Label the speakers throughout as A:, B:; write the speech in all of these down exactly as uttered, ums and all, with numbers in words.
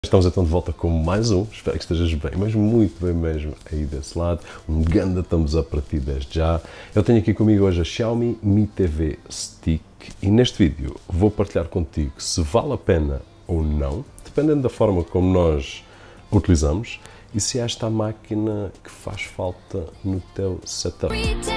A: Estamos então de volta com mais um, espero que estejas bem, mas muito bem mesmo aí desse lado. Um grande thumbs up para ti desde já. Eu tenho aqui comigo hoje a Xiaomi Mi T V Stick e neste vídeo vou partilhar contigo se vale a pena ou não, dependendo da forma como nós a utilizamos e se é esta a máquina que faz falta no teu setup.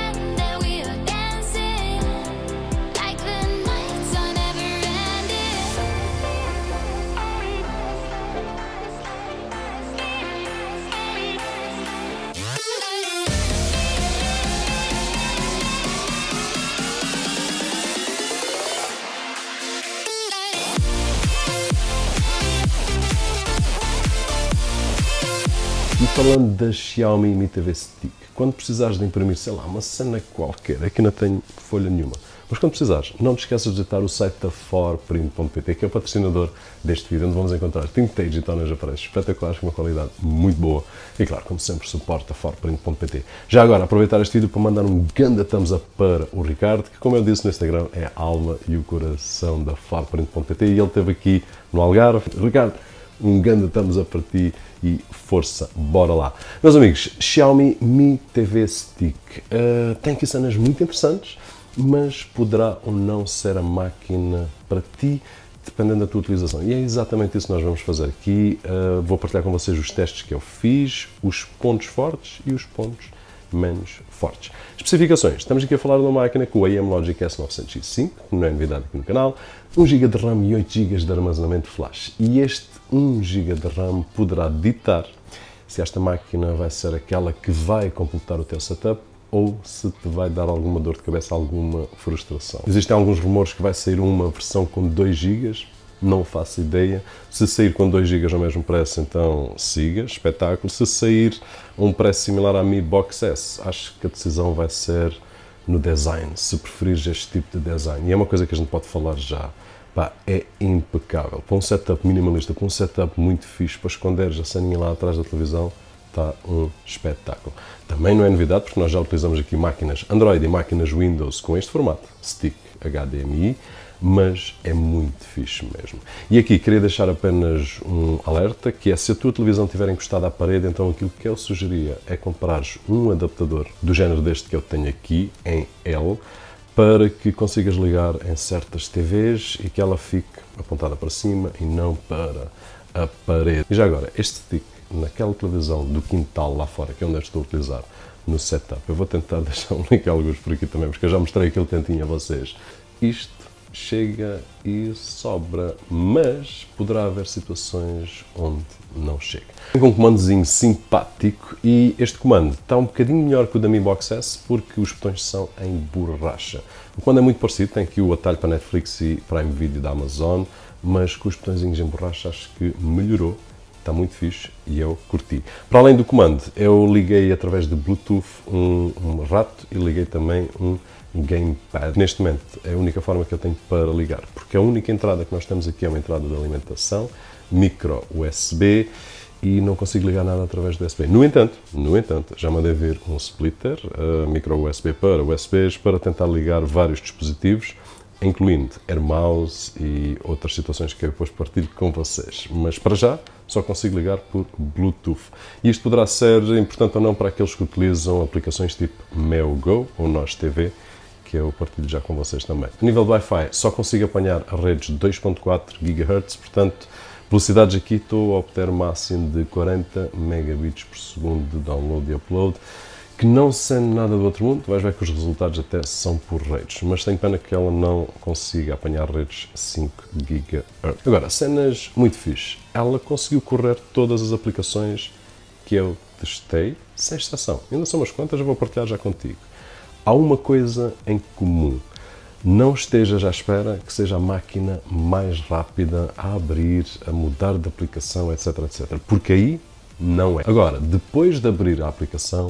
A: E falando da Xiaomi Mi T V Stick, quando precisares de imprimir, sei lá, uma cena qualquer, aqui não tenho folha nenhuma, mas quando precisares, não te esqueças de visitar o site da for print ponto pt, que é o patrocinador deste vídeo, onde vamos encontrar tintage e tonas aparelhos espetaculares, com uma qualidade muito boa e, claro, como sempre, suporta a for print ponto pt. Já agora, aproveitar este vídeo para mandar um grande thumbs up para o Ricardo, que, como eu disse no Instagram, é a alma e o coração da for print ponto pt, e ele esteve aqui no Algarve. Ricardo, um grande thumbs up para ti e força, bora lá. Meus amigos, Xiaomi Mi T V Stick uh, tem aqui cenas muito interessantes, mas poderá ou não ser a máquina para ti, dependendo da tua utilização. E é exatamente isso que nós vamos fazer aqui. Uh, vou partilhar com vocês os testes que eu fiz, os pontos fortes e os pontos menos fortes. Especificações. Estamos aqui a falar de uma máquina com o A M Logic S novecentos e cinco, que não é novidade aqui no canal, um giga de RAM e oito gigas de armazenamento flash. E este um giga de RAM poderá ditar se esta máquina vai ser aquela que vai completar o teu setup ou se te vai dar alguma dor de cabeça, alguma frustração. Existem alguns rumores que vai sair uma versão com dois gigas, não faço ideia. Se sair com dois gigas ao mesmo preço, então siga, espetáculo. Se sair um preço similar à Mi Box S, acho que a decisão vai ser no design, se preferires este tipo de design. E é uma coisa que a gente pode falar já. Pá, é impecável. Para um setup minimalista, para um setup muito fixe, para esconderes a ceninha lá atrás da televisão, está um espetáculo. Também não é novidade, porque nós já utilizamos aqui máquinas Android e máquinas Windows com este formato, stick H D M I, mas é muito fixe mesmo. E aqui queria deixar apenas um alerta, que é se a tua televisão estiver encostada à parede, então aquilo que eu sugeria é comprares um adaptador do género deste que eu tenho aqui, em L, para que consigas ligar em certas T Vs e que ela fique apontada para cima e não para a parede. E já agora, este stick naquela televisão do quintal lá fora, que é onde eu estou a utilizar no setup, eu vou tentar deixar um link alguns por aqui também, porque eu já mostrei aquele cantinho a vocês. Isto chega e sobra, mas poderá haver situações onde não chega. Tem um comandozinho simpático e este comando está um bocadinho melhor que o da Mi Box S porque os botões são em borracha. O comando é muito parecido, tem aqui o atalho para Netflix e Prime Video da Amazon, mas com os botõezinhos em borracha acho que melhorou. Está muito fixe e eu curti. Para além do comando, eu liguei através de Bluetooth um, um rato e liguei também um gamepad. Neste momento é a única forma que eu tenho para ligar, porque a única entrada que nós temos aqui é uma entrada de alimentação, micro U S B, e não consigo ligar nada através do U S B. No entanto, no entanto, já mandei vir um splitter, uh, micro U S B para U S Bs, para tentar ligar vários dispositivos, incluindo AirMouse e outras situações que eu depois partilho com vocês. Mas para já, só consigo ligar por Bluetooth. E isto poderá ser importante ou não para aqueles que utilizam aplicações tipo MeoGo ou Nós T V, que eu partilho já com vocês também. A nível de Wi-Fi, só consigo apanhar redes de dois ponto quatro gigahertz, portanto, velocidades aqui estou a obter máximo de quarenta megabits por segundo de download e upload, que não sendo nada do outro mundo, vais ver que os resultados até são por redes, mas tenho pena que ela não consiga apanhar redes cinco gigahertz. Agora, cenas muito fixe, ela conseguiu correr todas as aplicações que eu testei, sem exceção. Ainda são umas quantas, eu vou partilhar já contigo. Há uma coisa em comum, não estejas à espera que seja a máquina mais rápida a abrir, a mudar de aplicação, etc, etcétera, porque aí não é. Agora, depois de abrir a aplicação,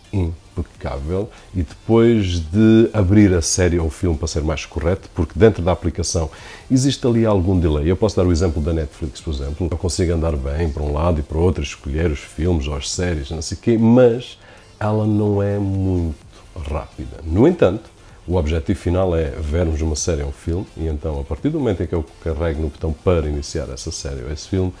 A: impecável, e depois de abrir a série ou o filme, para ser mais correto, porque dentro da aplicação existe ali algum delay. Eu posso dar o exemplo da Netflix, por exemplo, eu consigo andar bem para um lado e para o outro, escolher os filmes ou as séries, não sei o quê, mas ela não é muito rápida. No entanto, o objetivo final é vermos uma série ou um filme, e então, a partir do momento em que eu carrego no botão para iniciar essa série ou esse filme,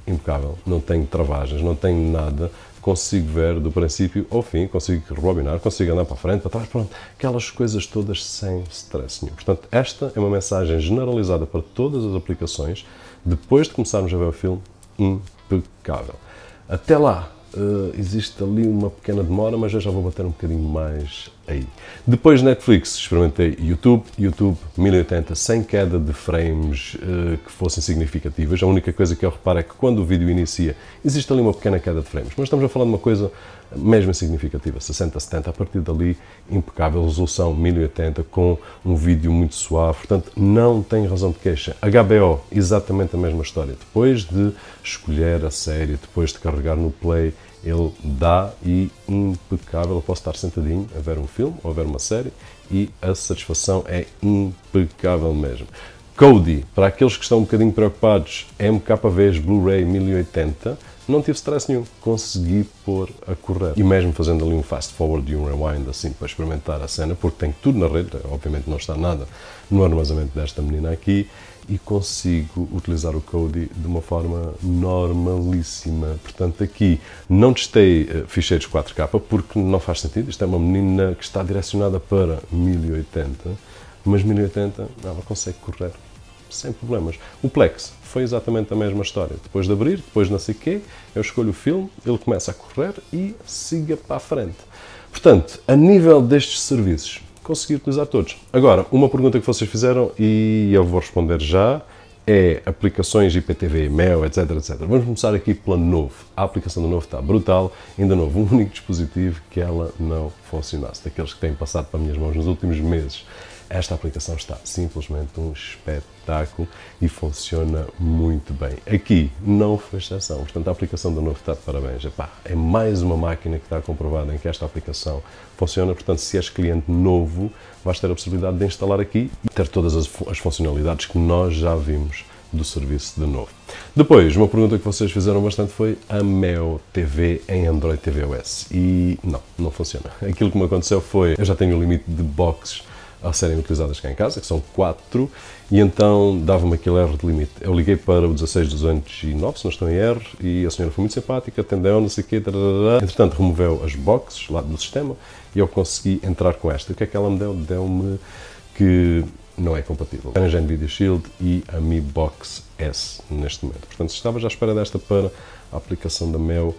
A: impecável, não tenho travagens, não tenho nada, consigo ver do princípio ao fim, consigo rebobinar, consigo andar para a frente, para trás, pronto, aquelas coisas todas sem stress nenhum. Portanto, esta é uma mensagem generalizada para todas as aplicações, depois de começarmos a ver o filme, impecável. Até lá, uh, existe ali uma pequena demora, mas eu já vou bater um bocadinho mais aí. Depois Netflix, experimentei YouTube, YouTube mil e oitenta sem queda de frames uh, que fossem significativas. A única coisa que eu reparo é que quando o vídeo inicia, existe ali uma pequena queda de frames, mas estamos a falar de uma coisa mesmo significativa, sessenta, setenta, a partir dali, impecável, resolução mil e oitenta, com um vídeo muito suave, portanto, não tem razão de queixa. H B O, exatamente a mesma história. Depois de escolher a série, depois de carregar no play, ele dá e impecável. Eu posso estar sentadinho a ver um filme ou a ver uma série e a satisfação é impecável mesmo. Kodi, para aqueles que estão um bocadinho preocupados, M K Vs Blu-ray mil e oitenta, não tive stress nenhum, consegui pôr a correr. E mesmo fazendo ali um fast forward e um rewind assim para experimentar a cena, porque tem tudo na rede, obviamente não está nada no armazenamento desta menina aqui, e consigo utilizar o Kodi de uma forma normalíssima. Portanto, aqui não testei uh, ficheiros quatro K porque não faz sentido. Isto é uma menina que está direcionada para mil e oitenta, mas mil e oitenta ela consegue correr sem problemas. O Plex foi exatamente a mesma história. Depois de abrir, depois não sei o quê, eu escolho o filme, ele começa a correr e siga para a frente. Portanto, a nível destes serviços, consegui utilizar todos. Agora, uma pergunta que vocês fizeram e eu vou responder já é aplicações I P T V, Mel, etc, etcétera. Vamos começar aqui pela Novo. A aplicação da Novo está brutal, ainda não houve um único dispositivo que ela não funcionasse. Daqueles que têm passado para as minhas mãos nos últimos meses, esta aplicação está simplesmente um espetáculo e funciona muito bem. Aqui não foi exceção, portanto a aplicação da Novo está de parabéns. Epá, é mais uma máquina que está comprovada em que esta aplicação funciona, portanto se és cliente novo vais ter a possibilidade de instalar aqui e ter todas as, as funcionalidades que nós já vimos do serviço de Novo. Depois, uma pergunta que vocês fizeram bastante foi a Mel T V em Android T V O S e não, não funciona. Aquilo que me aconteceu foi, eu já tenho o limite de boxes a serem utilizadas cá em casa, que são quatro, e então dava-me aquele erro de limite. Eu liguei para o dezasseis duzentos e nove, se não estou em erro, e a senhora foi muito simpática, atendeu, não sei o quê, tarará. Entretanto, removeu as boxes lá do sistema e eu consegui entrar com esta. O que é que ela me deu? Deu-me que não é compatível. A NVIDIA Shield e a Mi Box S neste momento. Portanto, se estava já à espera desta para a aplicação da Mel,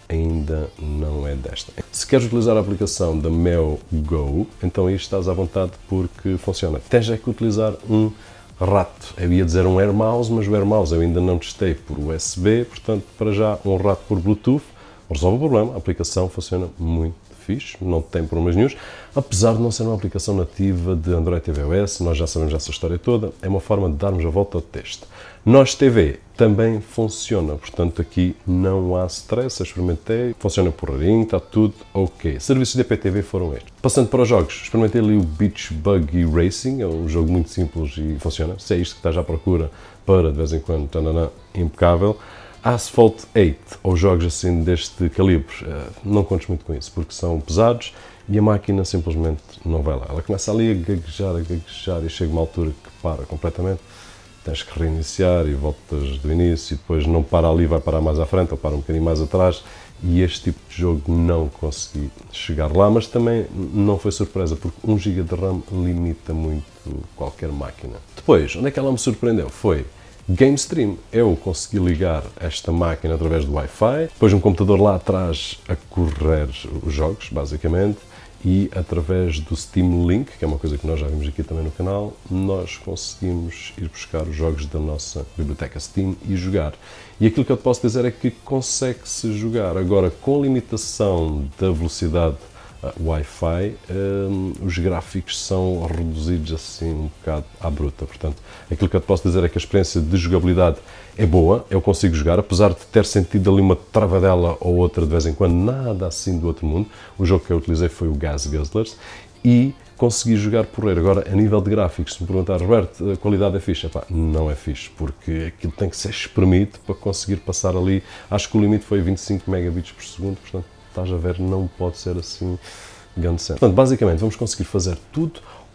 A: ainda não é desta. Se queres utilizar a aplicação da Mel Go, então aí estás à vontade porque funciona. Tens é que utilizar um rato. Eu ia dizer um Air Mouse, mas o Air Mouse eu ainda não testei por U S B, portanto, para já um rato por Bluetooth resolve o problema. A aplicação funciona muito fixe, não tem problemas nenhuns, apesar de não ser uma aplicação nativa de Android T V O S, nós já sabemos essa história toda, é uma forma de darmos a volta ao teste. Nós T V também funciona, portanto aqui não há stress, eu experimentei, funciona porreirinho, está tudo ok. Serviços de I P T V foram estes. Passando para os jogos, experimentei ali o Beach Buggy Racing, é um jogo muito simples e funciona, se é isto que estás à procura para de vez em quando, tanana, impecável. Asphalt oito, ou jogos assim deste calibre, não contes muito com isso, porque são pesados e a máquina simplesmente não vai lá. Ela começa ali a gaguejar, a gaguejar e chega uma altura que para completamente, tens que reiniciar e voltas do início e depois não para ali, vai parar mais à frente ou para um bocadinho mais atrás e este tipo de jogo não consegui chegar lá, mas também não foi surpresa, porque um giga de RAM limita muito qualquer máquina. Depois, onde é que ela me surpreendeu? Foi GameStream. Eu consegui ligar esta máquina através do Wi-Fi, depois um computador lá atrás a correr os jogos, basicamente, e através do Steam Link, que é uma coisa que nós já vimos aqui também no canal, nós conseguimos ir buscar os jogos da nossa biblioteca Steam e jogar. E aquilo que eu te posso dizer é que consegue-se jogar. Agora, com a limitação da velocidade Uh, Wi-Fi, um, os gráficos são reduzidos assim um bocado à bruta, portanto, aquilo que eu te posso dizer é que a experiência de jogabilidade é boa, eu consigo jogar, apesar de ter sentido ali uma travadela ou outra de vez em quando, nada assim do outro mundo. O jogo que eu utilizei foi o Gas Guzzlers e consegui jogar porreiro. Agora, a nível de gráficos, se me perguntar, Roberto, a qualidade é fixe? Epá, não é fixe, porque aquilo tem que ser espremido para conseguir passar ali, acho que o limite foi vinte e cinco megabits por segundo, portanto, estás a ver, não pode ser assim grande cena. Portanto, basicamente, vamos conseguir fazer tudo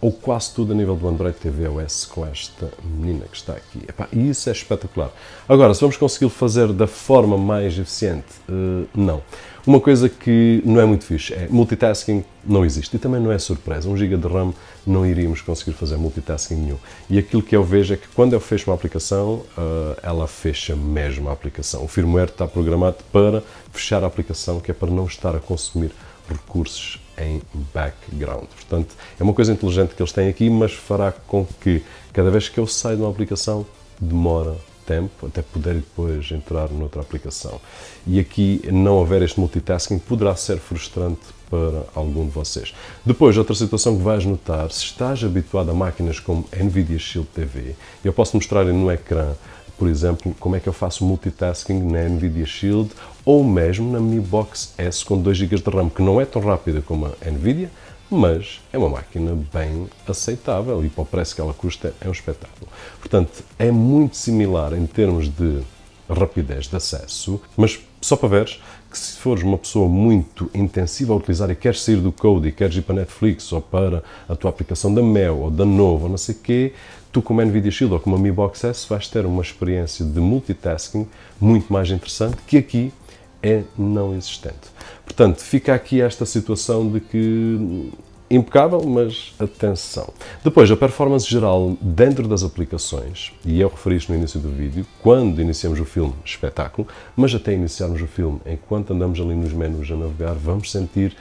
A: ou quase tudo a nível do Android tvOS com esta menina que está aqui. Epá, e isso é espetacular. Agora, se vamos conseguir fazer da forma mais eficiente, uh, não. Uma coisa que não é muito fixe é multitasking não existe. E também não é surpresa. um giga de RAM não iríamos conseguir fazer multitasking nenhum. E aquilo que eu vejo é que quando eu fecho uma aplicação, uh, ela fecha mesmo a aplicação. O firmware está programado para fechar a aplicação, que é para não estar a consumir recursos em background. Portanto, é uma coisa inteligente que eles têm aqui, mas fará com que cada vez que eu saio de uma aplicação demora tempo até poder depois entrar noutra aplicação. E aqui não haver este multitasking poderá ser frustrante para algum de vocês. Depois, outra situação que vais notar, se estás habituado a máquinas como Nvidia Shield T V, eu posso mostrar no ecrã, por exemplo, como é que eu faço multitasking na Nvidia Shield ou mesmo na Mi Box S com dois gigas de RAM, que não é tão rápida como a Nvidia, mas é uma máquina bem aceitável e para o preço que ela custa é um espetáculo. Portanto, é muito similar em termos de rapidez de acesso, mas só para veres que se fores uma pessoa muito intensiva a utilizar e queres sair do Code e queres ir para Netflix ou para a tua aplicação da Mel ou da Novo ou não sei o quê, tu como a Nvidia Shield ou como a Mi Box S vais ter uma experiência de multitasking muito mais interessante que aqui é não existente. Portanto, fica aqui esta situação de que impecável, mas atenção. Depois, a performance geral dentro das aplicações, e eu referi isto no início do vídeo, quando iniciamos o filme, espetáculo, mas até iniciarmos o filme, enquanto andamos ali nos menus a navegar, vamos sentir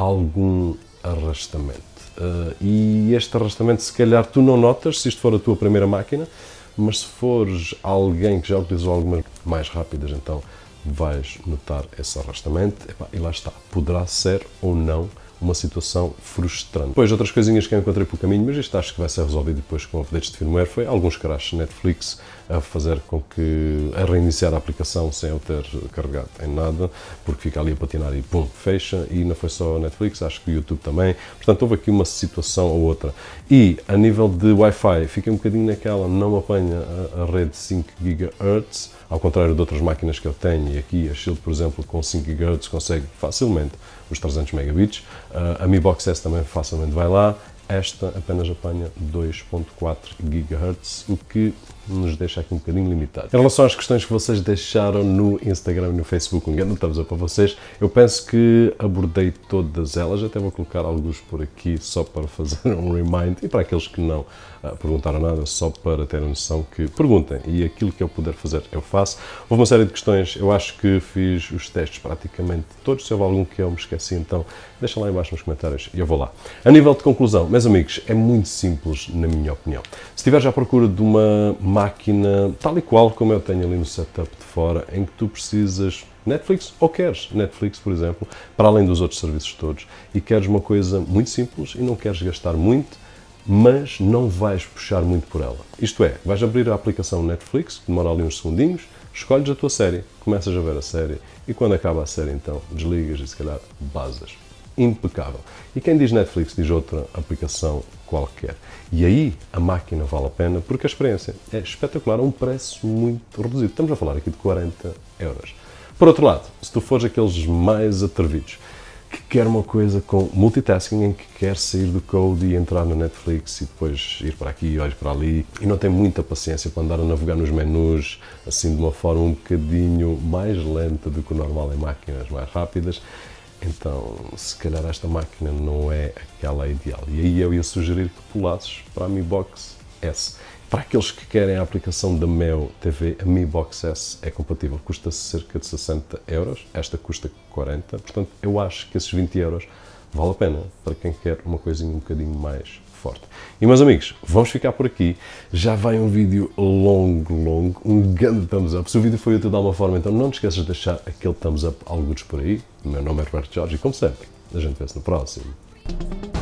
A: algum arrastamento. Uh, e este arrastamento, se calhar, tu não notas, se isto for a tua primeira máquina, mas se fores alguém que já utilizou algumas mais rápidas, então vais notar esse arrastamento. Epá, e lá está, poderá ser ou não uma situação frustrante. Depois, outras coisinhas que eu encontrei pelo caminho, mas isto acho que vai ser resolvido depois com updates de firmware, foi alguns crashes Netflix a fazer com que, a reiniciar a aplicação sem eu ter carregado em nada, porque fica ali a patinar e pum, fecha, e não foi só a Netflix, acho que o YouTube também. Portanto, houve aqui uma situação ou outra. E, a nível de Wi-Fi, fiquei um bocadinho naquela, não apanha a, a rede cinco gigahertz, ao contrário de outras máquinas que eu tenho, e aqui a Shield, por exemplo, com cinco gigahertz consegue facilmente os trezentos megabits, a Mi Box S também facilmente vai lá, esta apenas apanha dois ponto quatro gigahertz, o que nos deixa aqui um bocadinho limitado. Em relação às questões que vocês deixaram no Instagram e no Facebook, um grande thumbs up para vocês, eu penso que abordei todas elas, até vou colocar alguns por aqui só para fazer um remind, e para aqueles que não uh, perguntaram nada, só para terem noção que perguntem, e aquilo que eu puder fazer eu faço. Houve uma série de questões, eu acho que fiz os testes praticamente todos, se houve algum que eu me esqueci, então deixa lá em baixo nos comentários e eu vou lá. A nível de conclusão, meus amigos, é muito simples na minha opinião. Se estiveres à procura de uma máquina tal e qual como eu tenho ali no setup de fora, em que tu precisas Netflix, ou queres Netflix, por exemplo, para além dos outros serviços todos, e queres uma coisa muito simples e não queres gastar muito, mas não vais puxar muito por ela. Isto é, vais abrir a aplicação Netflix, que demora ali uns segundinhos, escolhes a tua série, começas a ver a série, e quando acaba a série, então, desligas e se calhar basas. Impecável. E quem diz Netflix diz outra aplicação qualquer. E aí a máquina vale a pena porque a experiência é espetacular a um preço muito reduzido. Estamos a falar aqui de quarenta euros. Por outro lado, se tu fores aqueles mais atrevidos que quer uma coisa com multitasking, em que quer sair do Code e entrar na Netflix e depois ir para aqui e olhar para ali, e não tem muita paciência para andar a navegar nos menus assim de uma forma um bocadinho mais lenta do que o normal em máquinas mais rápidas, então se calhar esta máquina não é aquela ideal. E aí eu ia sugerir que pulasses para a Mi Box S. Para aqueles que querem a aplicação da Mel T V, a Mi Box S é compatível, custa cerca de sessenta euros, esta custa quarenta, portanto eu acho que esses vinte euros vale a pena para quem quer uma coisinha um bocadinho mais forte. E meus amigos, vamos ficar por aqui, já vai um vídeo longo, longo, um grande thumbs up. Se o vídeo foi útil de alguma forma, então não te esqueças de deixar aquele thumbs up alguns por aí. O meu nome é Roberto Jorge e como sempre, a gente vê-se no próximo.